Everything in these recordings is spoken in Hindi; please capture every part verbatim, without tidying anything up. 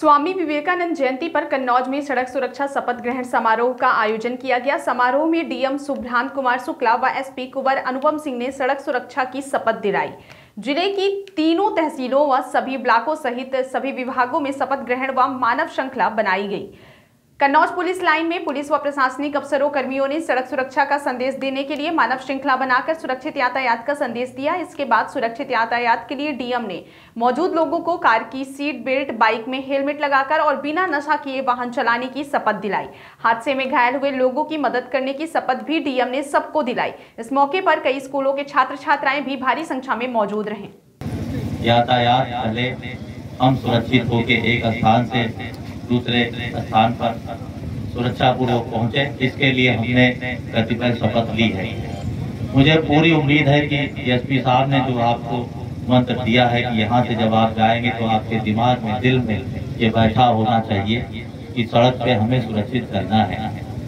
स्वामी विवेकानंद जयंती पर कन्नौज में सड़क सुरक्षा शपथ ग्रहण समारोह का आयोजन किया गया। समारोह में डीएम सुभ्रांत कुमार शुक्ला व एसपी कुंवर अनुपम सिंह ने सड़क सुरक्षा की शपथ दिलाई। जिले की तीनों तहसीलों व सभी ब्लॉकों सहित सभी विभागों में शपथ ग्रहण व मानव श्रृंखला बनाई गई। कन्नौज पुलिस लाइन में पुलिस व प्रशासनिक अफसरों कर्मियों ने सड़क सुरक्षा का संदेश देने के लिए मानव श्रृंखला बनाकर सुरक्षित यातायात का संदेश दिया। इसके बाद सुरक्षित यातायात के लिए डीएम ने मौजूद लोगों को कार की सीट बेल्ट, बाइक में हेलमेट लगाकर और बिना नशा किए वाहन चलाने की शपथ दिलाई। हादसे में घायल हुए लोगों की मदद करने की शपथ भी डीएम ने सबको दिलाई। इस मौके पर कई स्कूलों के छात्र छात्राएं भी भारी संख्या में मौजूद रहे। यातायात पहले हम सुरक्षित होकर एक स्थान से दूसरे स्थान पर सुरक्षा पूर्वक पहुंचे, इसके लिए हमने कतिपय शपथ ली है। मुझे पूरी उम्मीद है कि एसपी साहब ने जो आपको मंत्र दिया है कि यहाँ से जब आप जाएंगे तो आपके दिमाग में, दिल में ये बैठा होना चाहिए कि सड़क पे हमें सुरक्षित करना है।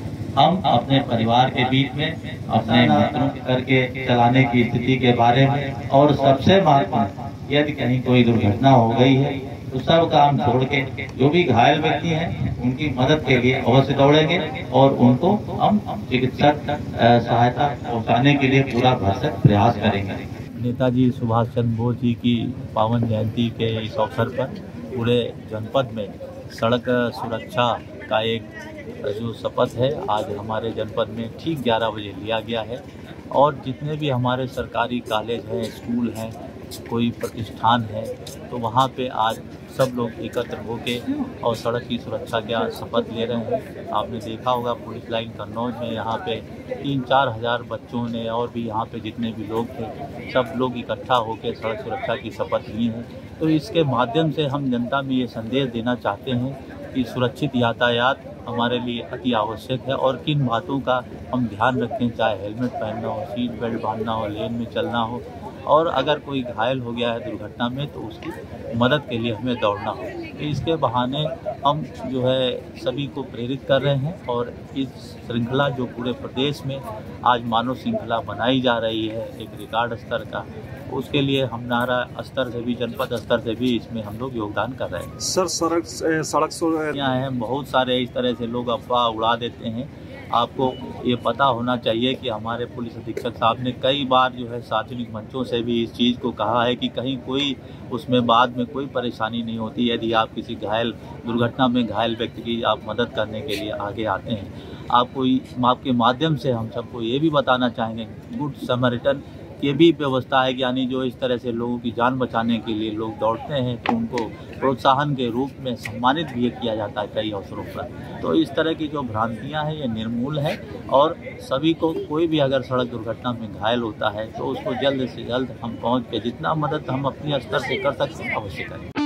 हम अपने परिवार के बीच में अपने मित्रों करके चलाने की स्थिति के बारे में, और सबसे महत्वपूर्ण यदि कहीं कोई दुर्घटना हो गई है तो सब काम छोड़ के जो भी घायल व्यक्ति हैं उनकी मदद के लिए अवश्य दौड़ेंगे और उनको हम चिकित्सक सहायता पहुंचाने के लिए पूरा भरसक प्रयास करेंगे। नेताजी सुभाष चंद्र बोस जी की पावन जयंती के इस अवसर पर पूरे जनपद में सड़क सुरक्षा का एक जो शपथ है आज हमारे जनपद में ठीक ग्यारह बजे लिया गया है। और जितने भी हमारे सरकारी कॉलेज हैं, स्कूल हैं, कोई प्रतिष्ठान है, तो वहाँ पे आज सब लोग एकत्र होके और सड़क की सुरक्षा का शपथ ले रहे हैं। आपने देखा होगा पुलिस लाइन कन्नौज में यहाँ पे तीन चार हजार बच्चों ने और भी यहाँ पे जितने भी लोग थे सब लोग इकट्ठा होकर सड़क सुरक्षा की शपथ लिए हैं। तो इसके माध्यम से हम जनता में ये संदेश देना चाहते हैं कि सुरक्षित यातायात हमारे लिए अति आवश्यक है और किन बातों का हम ध्यान रखें, चाहे हेलमेट पहनना हो, सीट बेल्ट बांधना हो, लेन में चलना हो, और अगर कोई घायल हो गया है दुर्घटना में तो उसकी मदद के लिए हमें दौड़ना हो। तो इसके बहाने हम जो है सभी को प्रेरित कर रहे हैं और इस श्रृंखला जो पूरे प्रदेश में आज मानव श्रृंखला बनाई जा रही है एक रिकॉर्ड स्तर का, उसके लिए हमारा स्तर से भी, जनपद स्तर से भी इसमें हम लोग योगदान कर रहे हैं। सर सड़क सड़क यहाँ हैं बहुत सारे इस तरह से लोग अफवाह उड़ा देते हैं। आपको ये पता होना चाहिए कि हमारे पुलिस अधीक्षक साहब ने कई बार जो है सार्वजनिक मंचों से भी इस चीज़ को कहा है कि कहीं कोई उसमें बाद में कोई परेशानी नहीं होती यदि आप किसी घायल दुर्घटना में घायल व्यक्ति की आप मदद करने के लिए आगे आते हैं। आपको आपके माध्यम से हम सबको ये भी बताना चाहेंगे गुड समरिटन की भी व्यवस्था है, यानी जो इस तरह से लोगों की जान बचाने के लिए लोग दौड़ते हैं तो उनको प्रोत्साहन के रूप में सम्मानित भी किया जाता है कई अवसरों पर। तो इस तरह की जो भ्रांतियां हैं ये निर्मूल है और सभी को, कोई भी अगर सड़क दुर्घटना में घायल होता है तो उसको जल्द से जल्द हम पहुंच के जितना मदद हम अपने स्तर से कर सकते हैं अवश्य करें।